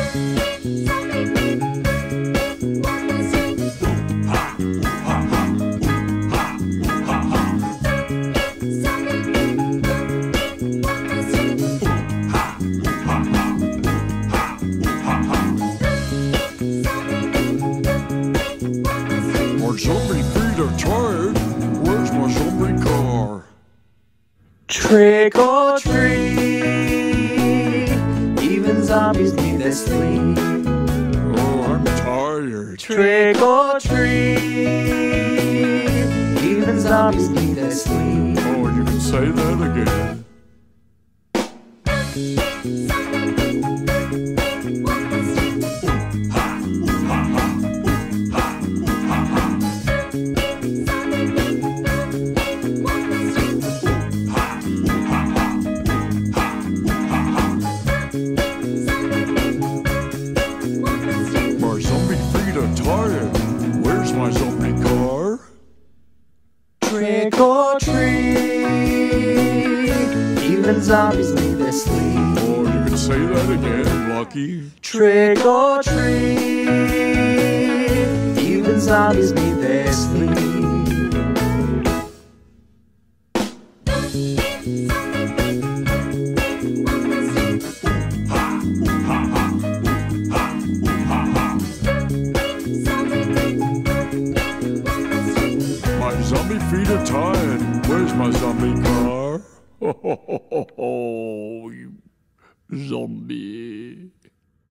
Zombie feet are tired. Where's my zombie car? Trick or treat, even zombies need their sleep. Oh, I'm tired. Trick or treat, even zombies need their sleep. Oh, you can say that again. Tired. Where's my zombie car? Trick or treat, even zombies need their sleep. Oh, you can say that again, Lucky. Trick or treat, even zombies need their sleep. Zombie feet are tired. Where's my zombie car? Oh, you zombie.